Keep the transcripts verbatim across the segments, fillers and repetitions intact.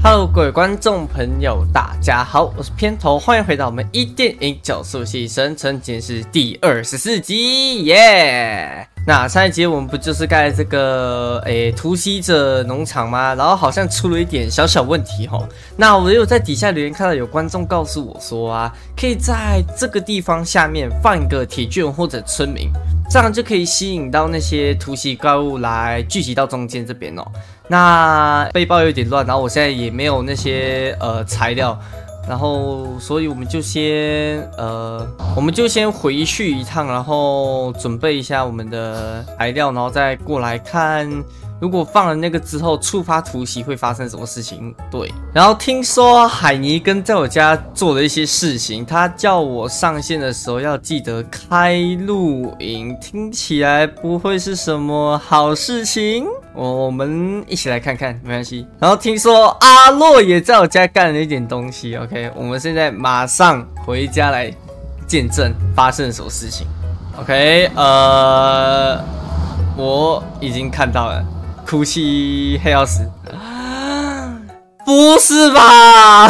Hello， 各位观众朋友，大家好，我是片头，欢迎回到我们一电影角速系生成，今天是第二十四集，耶、yeah! 那上一集我们不就是盖这个诶突袭者农场吗？然后好像出了一点小小问题齁。那我有在底下留言看到有观众告诉我说啊，可以在这个地方下面放一个铁巨人或者村民，这样就可以吸引到那些突袭怪物来聚集到中间这边哦。那背包有点乱，然后我现在也没有那些呃材料。然后，所以我们就先呃，我们就先回去一趟，然后准备一下我们的材料，然后再过来看，如果放了那个之后触发突袭会发生什么事情。对，然后听说海尼根在我家做了一些事情，他叫我上线的时候要记得开录影，听起来不会是什么好事情。我们一起来看看，没关系。然后听说阿洛也在我家干了一点东西 ，OK， 我们现在马上回家来见证发生了什么事情。OK， 呃，我已经看到了，哭泣黑曜石，不是吧？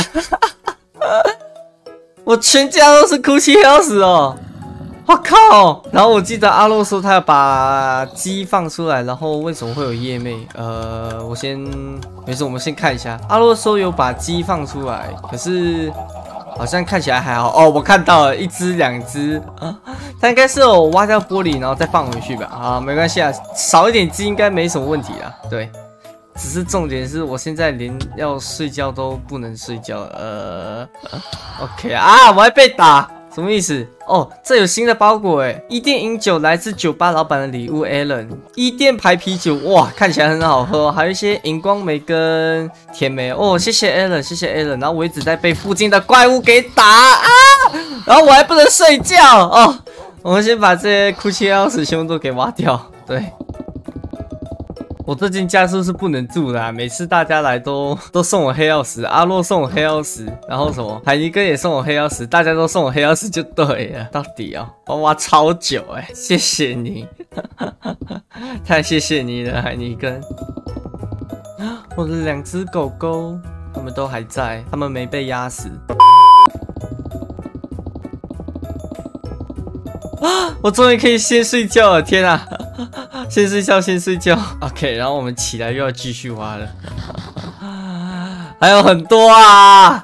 我全家都是哭泣黑曜石哦。我靠！然后我记得阿洛说他要把鸡放出来，然后为什么会有夜魅？呃，我先没事，我们先看一下。阿洛说有把鸡放出来，可是好像看起来还好哦。我看到了一只、两只啊，它应该是有挖掉玻璃，然后再放回去吧。啊，没关系啊，少一点鸡应该没什么问题啦。对，只是重点是我现在连要睡觉都不能睡觉了。呃 ，OK 啊，我还被打。什么意思？哦，这有新的包裹诶！伊甸饮酒来自酒吧老板的礼物 ，Alan。伊甸牌啤酒，哇，看起来很好喝、哦，还有一些荧光梅跟甜梅哦。谢谢 Alan， 谢谢 Alan。然后我一直在被附近的怪物给打啊，然后我还不能睡觉哦。我们先把这些哭泣钥匙全部都给挖掉。对。我这间家是不是不能住的、啊？每次大家来都都送我黑曜石，阿洛送我黑曜石，然后什么海尼根也送我黑曜石，大家都送我黑曜石就对了。到底哦，我挖超久哎、欸，谢谢你，太谢谢你了，海尼根。我的两只狗狗，它们都还在，它们没被压死。啊！我终于可以先睡觉了，天啊！先睡觉，先睡觉。OK， 然后我们起来又要继续挖了，还有很多啊！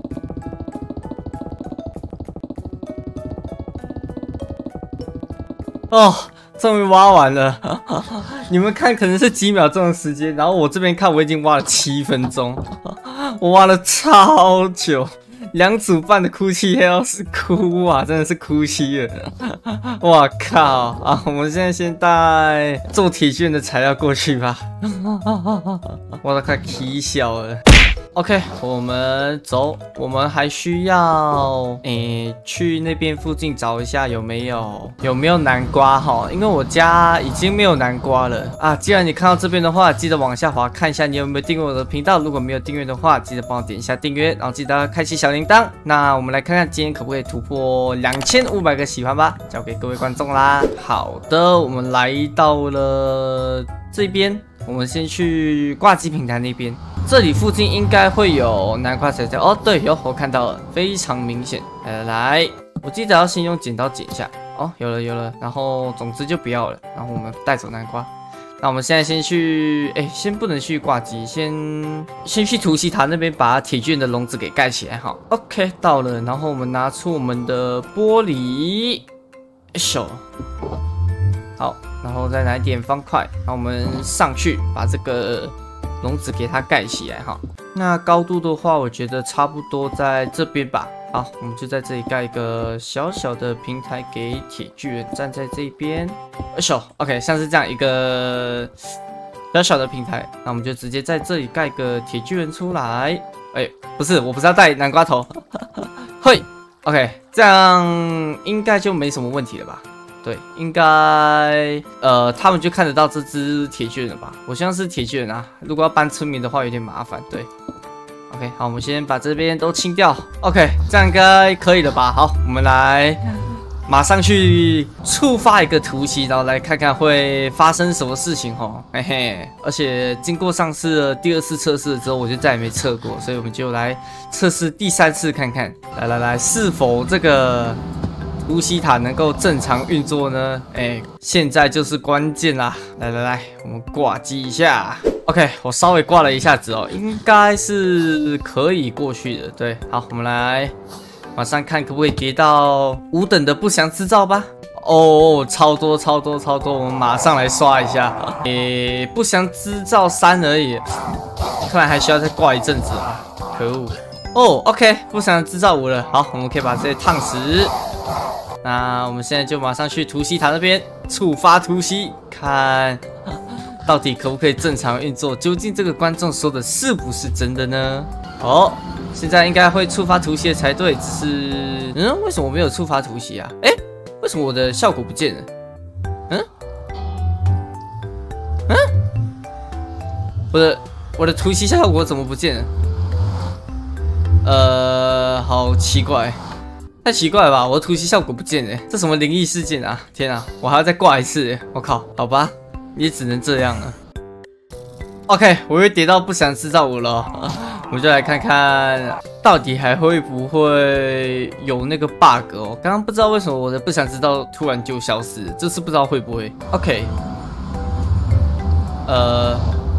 哦，终于挖完了。你们看，可能是几秒钟的时间，然后我这边看，我已经挖了七分钟，我挖了超久。两组半的哭泣黑曜石哭啊，真的是哭泣了！哇靠啊！我们现在先带做铁卷的材料过去吧。我都快气笑了。OK， 我们走。我们还需要诶、欸、去那边附近找一下有没有有没有南瓜哈，因为我家已经没有南瓜了啊。既然你看到这边的话，记得往下滑看一下你有没有订阅我的频道。如果没有订阅的话，记得帮我点一下订阅，然后记得开启小铃铛。那我们来看看今天可不可以突破两千五百个喜欢吧，交给各位观众啦。好的，我们来到了这边，我们先去挂机平台那边。这里附近应该会有南瓜材料哦，对，有，我看到了，非常明显。来来来，我记得要先用剪刀剪一下。哦，有了有了，然后总之就不要了，然后我们带走南瓜。那我们现在先去，哎，先不能去挂机，先先去突袭塔那边把铁巨人的笼子给盖起来。好 ，OK， 到了，然后我们拿出我们的玻璃，手，好，然后再拿一点方块，然后我们上去把这个笼子给它盖起来哈。那高度的话，我觉得差不多在这边吧。好，我们就在这里盖一个小小的平台给铁巨人站在这边。手 ，OK， 像是这样一个小小的平台，那我们就直接在这里盖个铁巨人出来。哎，不是，我不是要带南瓜头。嘿 ，OK， 这样应该就没什么问题了吧？对，应该呃，他们就看得到这只铁巨人了吧？我像是铁巨人啊，如果要搬村民的话有点麻烦。对 ，OK， 好，我们先把这边都清掉。OK， 这样应该可以了吧？好，我们来马上去触发一个突袭，然后来看看会发生什么事情哦，嘿嘿。而且经过上次的第二次测试之后，我就再也没测过，所以我们就来测试第三次看看，来来来，是否这个突袭塔能够正常运作呢？哎，现在就是关键啦！来来来，我们挂机一下。OK， 我稍微挂了一下子哦，应该是可以过去的。对，好，我们来。马上看可不可以叠到五等的不祥之兆吧。哦，超多超多超多，我们马上来刷一下。诶，不祥之兆三而已，看来还需要再挂一阵子啊！可恶。哦 ，OK， 不祥之兆五了。好，我们可以把这些烫死。那我们现在就马上去突袭塔那边触发突袭，看到底可不可以正常运作？究竟这个观众说的是不是真的呢？哦。现在应该会触发突袭的才对，只是，嗯，为什么我没有触发突袭啊？哎，为什么我的效果不见了？嗯，嗯，我的我的突袭效果怎么不见了？呃，好奇怪，太奇怪了吧？我的突袭效果不见了，这什么灵异事件啊？天啊，我还要再挂一次，我靠，好吧，也只能这样了。OK， 我又跌到不祥之兆五了。我们就来看看到底还会不会有那个 bug 哦。刚刚不知道为什么我的不祥之兆突然就消失，这次不知道会不会。OK， 呃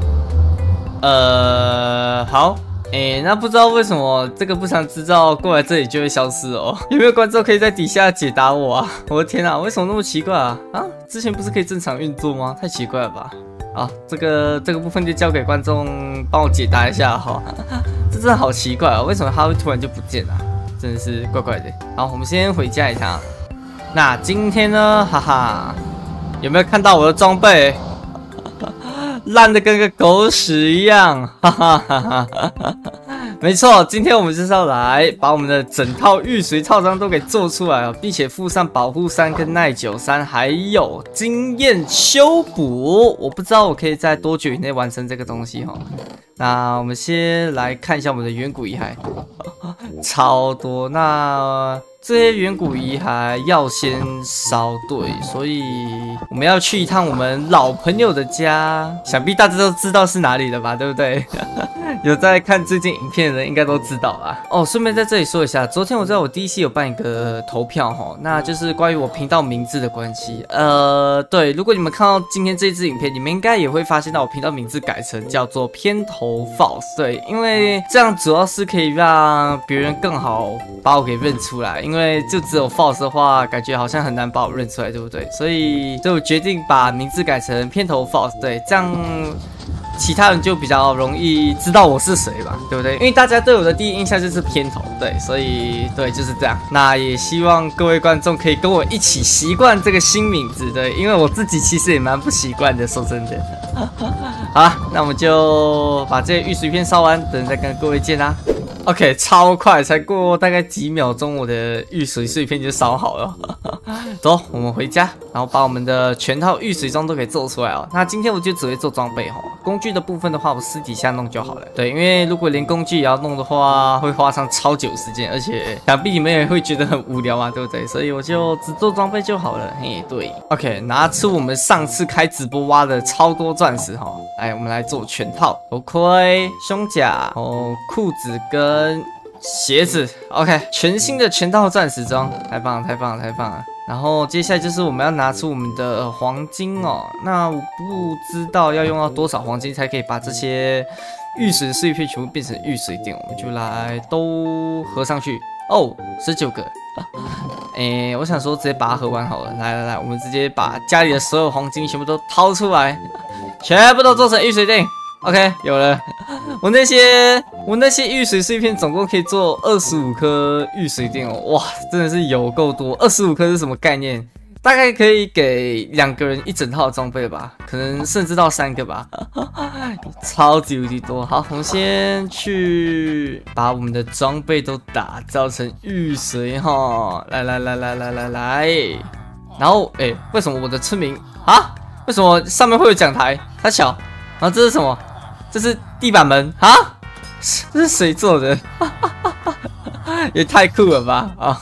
呃，好，哎，那不知道为什么这个不祥之兆过来这里就会消失哦？有没有观众可以在底下解答我啊？我的天啊，为什么那么奇怪啊？啊，之前不是可以正常运作吗？太奇怪了吧？好，这个这个部分就交给观众帮我解答一下哈。这真的好奇怪哦，为什么它会突然就不见了？真的是怪怪的。好，我们先回家一趟。那今天呢，哈哈，有没有看到我的装备？烂的跟个狗屎一样，哈哈哈哈哈哈。没错，今天我们就是要来把我们的整套御水套装都给做出来哦，并且附上保护衫、跟耐久衫，还有经验修补。我不知道我可以在多久以内完成这个东西哈。那我们先来看一下我们的远古遗骸，超多。那这些远古遗骸要先烧，对，所以我们要去一趟我们老朋友的家，想必大家都知道是哪里了吧，对不对？有在看最近影片的人应该都知道啦。哦，顺便在这里说一下，昨天我在我 D C 有办一个投票哈，那就是关于我频道名字的关系。呃，对，如果你们看到今天这支影片，你们应该也会发现到我频道名字改成叫做偏头 False， 对，因为这样主要是可以让别人更好把我给认出来，因为就只有 False 的话，感觉好像很难把我认出来，对不对？所以就决定把名字改成偏头 False， 对，这样其他人就比较容易知道我是谁吧，对不对？因为大家对我的第一印象就是偏头，对，所以对就是这样。那也希望各位观众可以跟我一起习惯这个新名字，对，因为我自己其实也蛮不习惯的，说真的。好啦，那我们就把这些玉石片烧完，等再跟各位见啦。OK， 超快，才过大概几秒钟，我的玉水碎片就烧好了。走，我们回家，然后把我们的全套玉水装都给做出来哦。那今天我就只会做装备哈，工具的部分的话，我私底下弄就好了。对，因为如果连工具也要弄的话，会花上超久时间，而且想必你们也会觉得很无聊嘛，对不对？所以我就只做装备就好了。嘿，对 ，OK， 拿出我们上次开直播挖的超多钻石哈，来，我们来做全套头盔、胸甲、哦裤子跟。跟鞋子 ，OK， 全新的全套钻石装，太棒了，太棒了，太棒了。然后接下来就是我们要拿出我们的黄金哦。那我不知道要用到多少黄金才可以把这些玉石碎片全部变成玉水锭，我们就来都合上去。哦，十九个。哎，我想说直接把它合完好了。来来来，我们直接把家里的所有黄金全部都掏出来，全部都做成玉水锭。OK， 有了。我那些我那些玉水碎片总共可以做二十五颗玉水锭哦，哇，真的是有够多！二十五颗是什么概念？大概可以给两个人一整套装备吧，可能甚至到三个吧，超级无敌多。好，我们先去把我们的装备都打造成玉水哈，来来来来来来来，然后哎、欸，为什么我的村民啊？为什么上面会有讲台？它小，然后这是什么？这是地板门啊？这是谁做的？也太酷了吧！啊，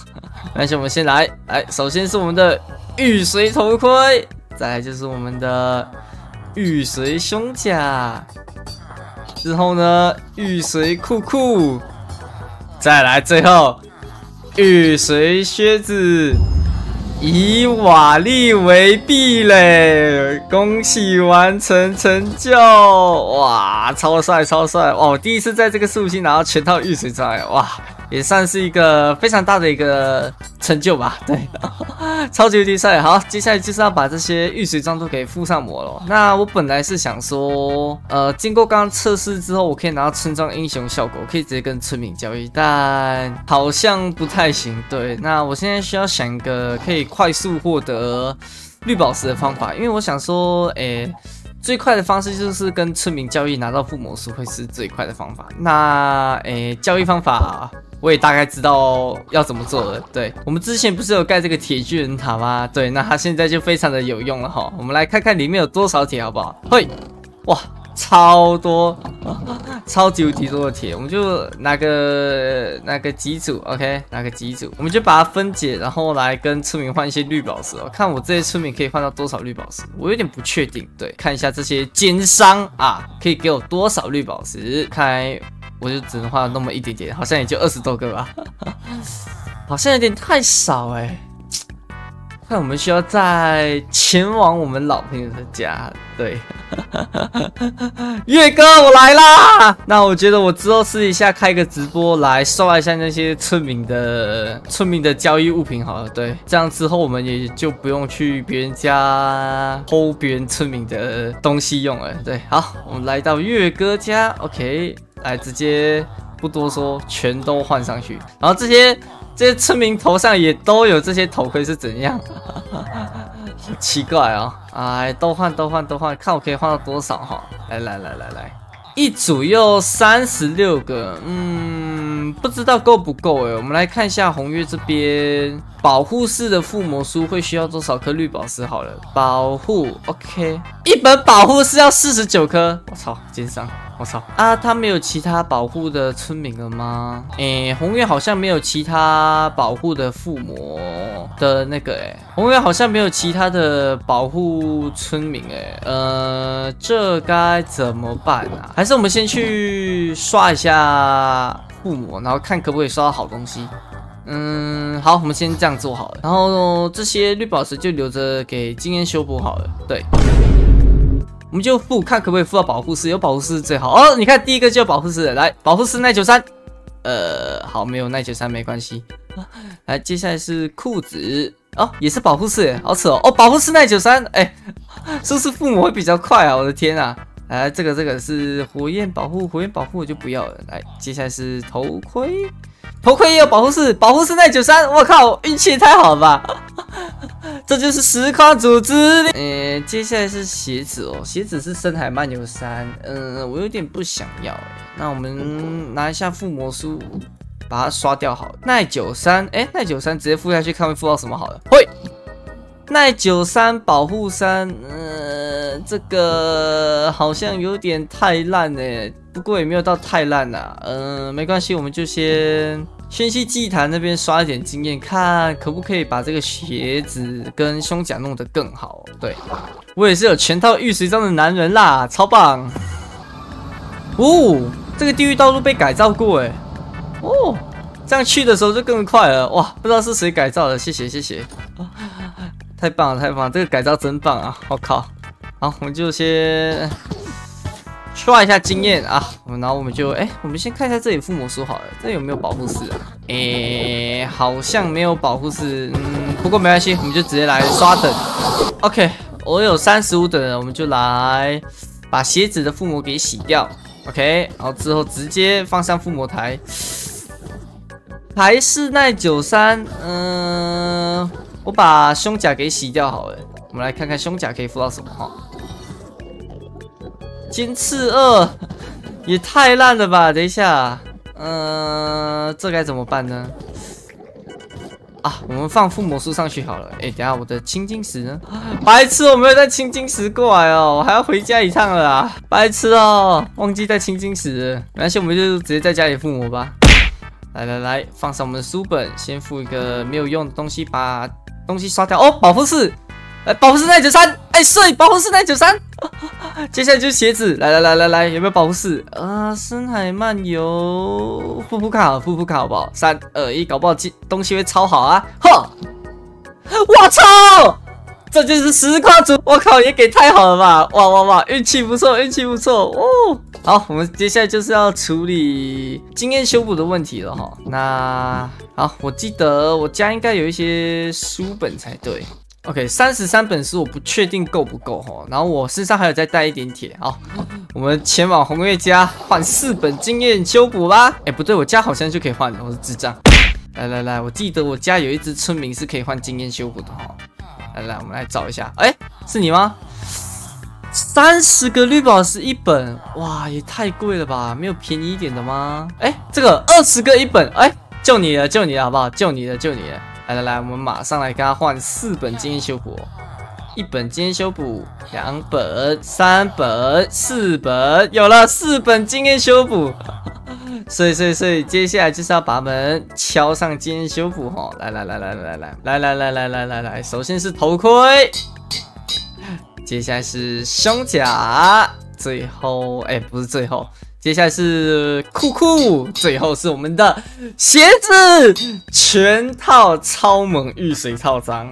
没关系，我们先来，来，首先是我们的玉髓头盔，再来就是我们的玉髓胸甲，之后呢，玉髓裤裤，再来最后玉髓靴子。 以瓦砾为壁垒，恭喜完成成就！哇，超帅超帅！哇，我第一次在这个属性拿到全套玉髓装，哇，也算是一个非常大的一个成就吧。对，超级无敌帅！好，接下来就是要把这些玉髓装都给附上膜了。那我本来是想说，呃，经过刚刚测试之后，我可以拿到村庄英雄效果，我可以直接跟村民交易，但好像不太行。对，那我现在需要想一个可以 快速获得绿宝石的方法，因为我想说，诶、欸，最快的方式就是跟村民交易拿到附魔书会是最快的方法。那诶、欸，交易方法我也大概知道要怎么做了。对，我们之前不是有盖这个铁巨人塔吗？对，那它现在就非常的有用了哈。我们来看看里面有多少铁，好不好？嘿，哇！ 超多，超级无敌多的铁，我们就拿个拿个几组 ，OK， 拿个几组，我们就把它分解，然后来跟村民换一些绿宝石哦。看我这些村民可以换到多少绿宝石，我有点不确定。对，看一下这些奸商啊，可以给我多少绿宝石？看来我就只能换那么一点点，好像也就二十多个吧，好像有点太少哎、欸。 看，我们需要再前往我们老朋友的家。对，月哥，我来啦！那我觉得我之后试一下开个直播来刷一下那些村民的村民的交易物品好了。对，这样之后我们也就不用去别人家偷别人村民的东西用了。对，好，我们来到月哥家 ，OK， 来直接不多说，全都换上去。然后这些。 这些村民头上也都有这些头盔是怎样？好奇怪哦！哎，都换都换都换，看我可以换到多少哈！来来来来来，一组又三十六个，嗯，不知道够不够哎。我们来看一下红月这边保护式的附魔书会需要多少颗绿宝石？好了，保护 OK， 一本保护是要四十九颗，我操，奸商！ 我操啊！他没有其他保护的村民了吗？诶，红月好像没有其他保护的附魔的那个诶，红月好像没有其他的保护村民诶，呃，这该怎么办啊？还是我们先去刷一下附魔，然后看可不可以刷到好东西。嗯，好，我们先这样做好了。然后这些绿宝石就留着给经验修补好了。对。 我们就付看可不可以付到保护师，有保护师最好哦。你看第一个就有保护师了，来保护师耐久三，呃，好，没有耐久三没关系。来，接下来是裤子哦，也是保护师，好扯哦。哦，保护师耐久三，哎，是不是附魔会比较快啊？我的天啊！来，这个这个是火焰保护，火焰保护我就不要了。来，接下来是头盔，头盔也有保护室，保护室耐久三，我靠，运气也太好了吧！这就是实况组之力。呃，接下来是鞋子哦，鞋子是深海漫游三，嗯、呃，我有点不想要。那我们拿一下附魔书，把它刷掉好了。耐久三，哎，耐久三直接附下去，看会附到什么好了。会。 耐久三保护三，呃，这个好像有点太烂哎，不过也没有到太烂啦，嗯、呃，没关系，我们就先宣息祭坛那边刷一点经验，看可不可以把这个鞋子跟胸甲弄得更好。对，我也是有全套玉髓装的男人啦，超棒！哦，这个地狱道路被改造过哎，哦，这样去的时候就更快了，哇，不知道是谁改造的，谢谢谢谢。太棒了，太棒了！这个改造真棒啊！我靠，好，我们就先刷一下经验啊，然后我们就哎、欸，我们先看一下这里附魔书好了，这里有没有保护室啊？哎、欸，好像没有保护室，嗯，不过没关系，我们就直接来刷等。OK， 我有三十五等了，我们就来把鞋子的附魔给洗掉。OK， 然后之后直接放上附魔台，还是耐久三，嗯、呃。 我把胸甲给洗掉好了，我们来看看胸甲可以附到什么哈。尖刺二也太烂了吧！等一下，嗯、呃，这该怎么办呢？啊，我们放附魔书上去好了。哎，等一下我的青金石呢？白痴，我没有带青金石过来哦，我还要回家一趟了啊！白痴哦，忘记带青金石了。没关系，我们就直接在家里附魔吧。 来来来，放上我们的书本，先附一个没有用的东西，把东西刷掉。哦，保护室，来保护室耐久三，哎，睡保护室耐久三。接下来就是鞋子，来来来来来，有没有保护室？啊，深海漫游，复普卡，复普卡好不好？三二一，搞不好东西会超好啊！呵，我操！这就是实况组，我靠，也给太好了吧！哇哇哇，运气不错，运气不错哦。好，我们接下来就是要处理经验修补的问题了哈。那好，我记得我家应该有一些书本才对。OK， 三十三本书我不确定够不够哈。然后我身上还有再带一点铁。好，我们前往红月家换四本经验修补吧。哎，不对，我家好像就可以换了，我是智障。来来来，我记得我家有一只村民是可以换经验修补的哈。来来，我们来找一下。哎，是你吗？三十个绿宝石一本，哇，也太贵了吧？没有便宜一点的吗？哎，这个二十个一本，哎，就你了，就你了，好不好？就你了，就你了。来来来，我们马上来跟他换四本经验修补，一本经验修补，两本、三本、四本，有了四本经验修补。所以，所以，所以，接下来就是要把它们敲上经验修补哈！来来来来来来来来来来来来来来，首先是头盔，接下来是胸甲，最后哎不是最后，接下来是裤裤，最后是我们的鞋子，全套超猛遇水套装。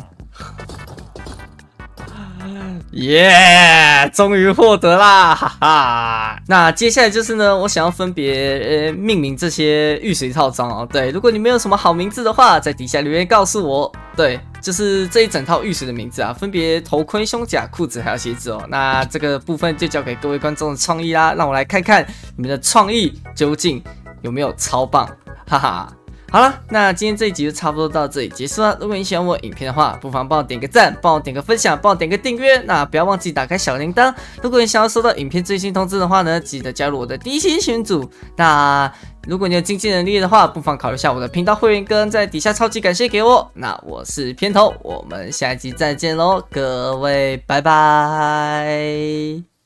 耶！ Yeah, 终于获得啦，哈哈。那接下来就是呢，我想要分别、呃、命名这些御水套装哦。对，如果你没有什么好名字的话，在底下留言告诉我。对，就是这一整套御水的名字啊，分别头盔、胸甲、裤子还有鞋子哦。那这个部分就交给各位观众的创意啦，让我来看看你们的创意究竟有没有超棒，哈哈。好了，那今天这一集就差不多到这里结束了。如果你喜欢我影片的话，不妨帮我点个赞，帮我点个分享，帮我点个订阅。那不要忘记打开小铃铛。如果你想要收到影片最新通知的话呢，记得加入我的低薪群组。那如果你有经济能力的话，不妨考虑一下我的频道会员跟在底下超级感谢给我。那我是片头，我们下一集再见喽，各位拜拜。